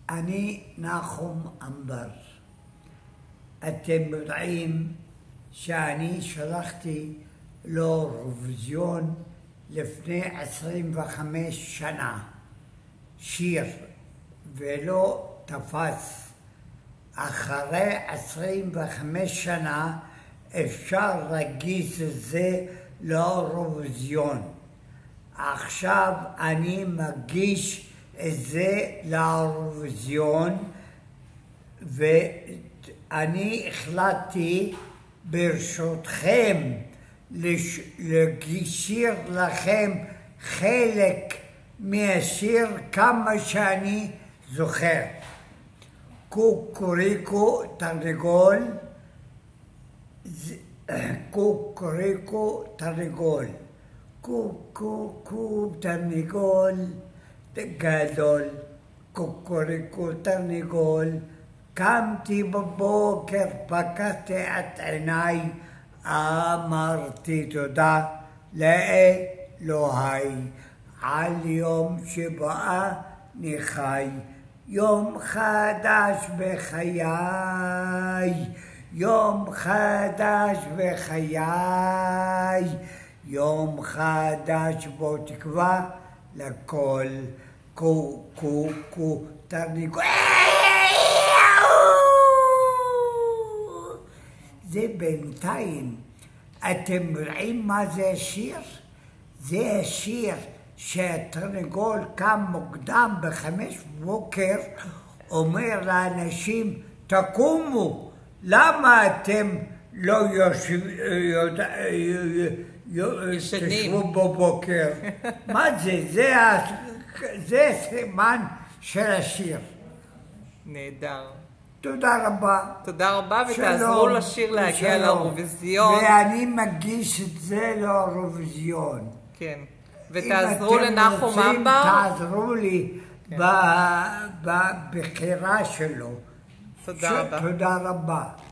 אני נחום אמבר. אתם יודעים שאני שלחתי לאירוויזיון לפני 25 שנה שיר ולא תפס. אחרי 25 שנה אפשר להגיש את זה לאירוויזיון. עכשיו אני מגיש את זה לאירוויזיון, ואני החלטתי ברשותכם להשאיר לכם חלק מהשיר כמה שאני זוכר. קוקוריקו תרנגול, קוקוריקו תרנגול, קוקו תרנגול גדול, קוקוריקו תרנגול. קמתי בבוקר, פקחתי את עיניי, אמרתי תודה לאלוהי על יום שבאה נחי, יום חדש בחיי, יום חדש בחיי, יום חדש בו תקווה לכל. קוקו תרנגול. זה בינתיים. אתם רואים מה זה השיר? זה השיר שהתרנגול קם מוקדם ב5 בבוקר, אומר לאנשים תקומו, למה אתם לא ישבו בבוקר? מה זה? זה סימן של השיר. נהדר. תודה רבה. תודה רבה, ותעזרו לשיר להגיע לאירוויזיון. ואני מגיש את זה לאירוויזיון. כן. ותעזרו לנחום אמבר. תעזרו לי בבחירה שלו. תודה רבה. תודה רבה.